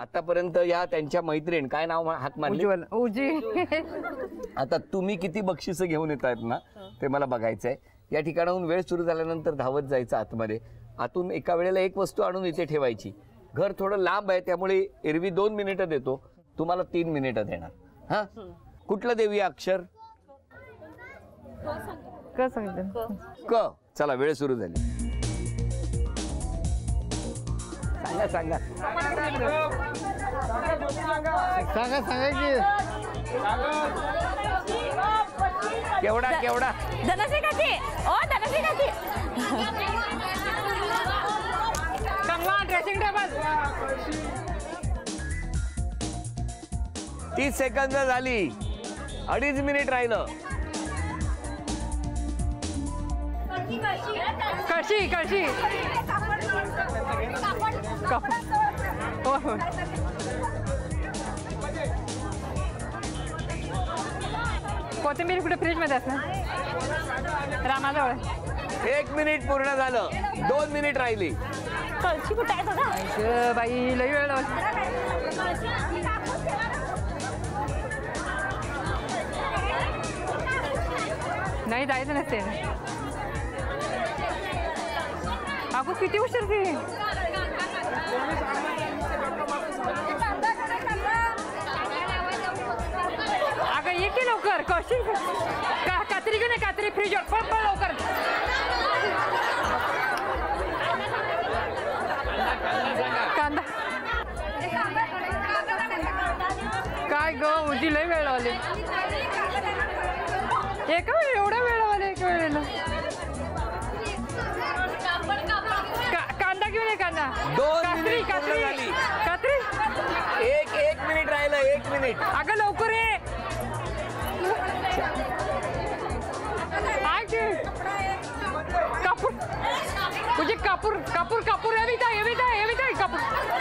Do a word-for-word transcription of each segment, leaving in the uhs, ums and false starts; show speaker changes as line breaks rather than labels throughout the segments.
आतापर्यंत या त्यांच्या मैत्रीण काय नाव हाक मारली
उजी.
आता तुम्ही किती बक्षिसं घेऊन येत आहेत ना ते मला बघायचंय. या ठिकाणाहून वेळ सुरू झाल्यानंतर धावत जायचं आतमध्ये. आतून एका वेळेला एक वस्तू आणून इथे ठेवायची. घर थोडं लांब आहे त्यामुळे एरवी दोन मिनिटं देतो, तुम्हाला तीन मिनिटं देणार. हा, कुठलं देऊया अक्षर?
क सांगितलं.
क. चला वेळ सुरू झाली. सांगा सांगा
सांगा सांगा की
केवढा केवढा
धनसिकाची ओ धनसिकाची
कंगवा ड्रेसिंग टेबल.
तीस सेकंद झाली. अडीच मिनिट राहिलं.
कशी कशी हो हो. कोथिंबीर कुठे फ्रीज मध्ये असणार रामाजवळ.
एक मिनिट पूर्ण झालं. दोन मिनिट राहिली.
कळशी कुठे आहे बघा
बाई लई वेळ नाही जायचं नसते. अगो किती उशीर की अगं ये की लवकर. कशी का कात्री घेऊन कात्री फ्रीजवर पण पण लवकर. कांदा काय ग उजी लय वेळ लावले. एका वेळ एवढा वेळ लावले एका वेळेला. कांदा घेऊन ये कांदा.
दोन
कात्री
मिनिट
कात्री
झाली.
कात्री
एक एक मिनिट राहिलं. एक मिनिट.
अगं लवकर ये. कापूर तुझे कापूर कापूर कापूर हे विता हे विता हे विता कापूर.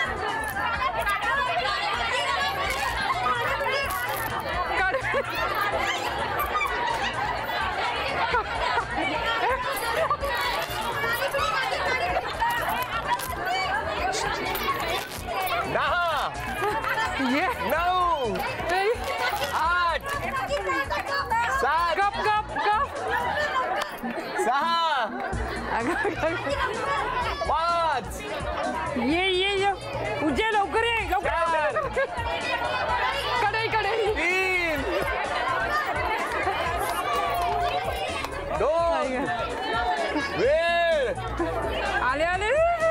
दहा
ये
नऊ आठ सात
गप गप गप.
सहा पाच
ये ये ये उजे लवकर ये लवकर. कढई कढई.
तीन दोन वेळ
आले आले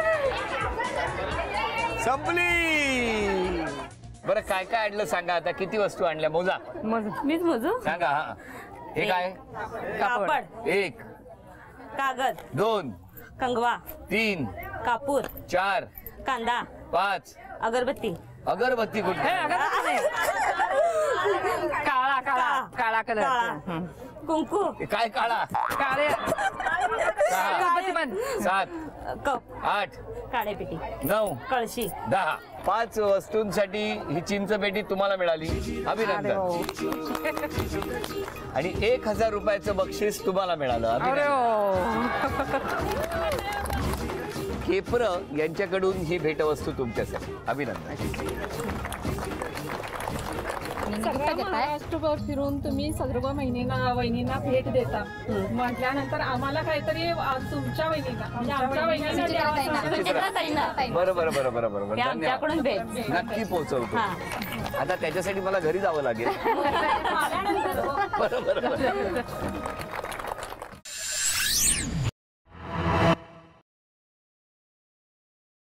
संपली. बरं काय काय आणलं सांगा. आता किती वस्तू आणल्या मोजा.
मीच मोजू.
सांगा. हा हे काय?
कापड
एक
कागद
दोन
कंगवा
तीन
कापूर
चार
कांदा
पाच
अगरबत्ती
अगरबत्ती कुठे?
काळा काळा काळा कलर.
काळा कुंकू
काय काळा?
काळे अगरबत्ती बंद.
सात
कप
आठ
काळे पेटी
नऊ
कळशी
दहा. पाच वस्तूंसाठी ही चिंच पेटी तुम्हाला मिळाली. अभिनंदन. आणि एक हजार रुपयाचं बक्षीस तुम्हाला मिळालं.
अरे
अभिनंदन. केपर यांच्याकडून ही भेटवस्तू तुमच्यासाठी. अभिनंदन.
महाराष्ट्रभर फिरून तुम्ही सर्व महिनींना वहिनींना भेट देता म्हटल्यानंतर आम्हाला काहीतरी तुमच्या वहिनीला म्हणजे आमच्या वहिनीला.
बरं बरं बरं बरं बरं
आमच्याकडून भेट
नक्की पोहोचवतो. आता त्याच्यासाठी मला घरी जावं लागेल. बरं बरं बरं.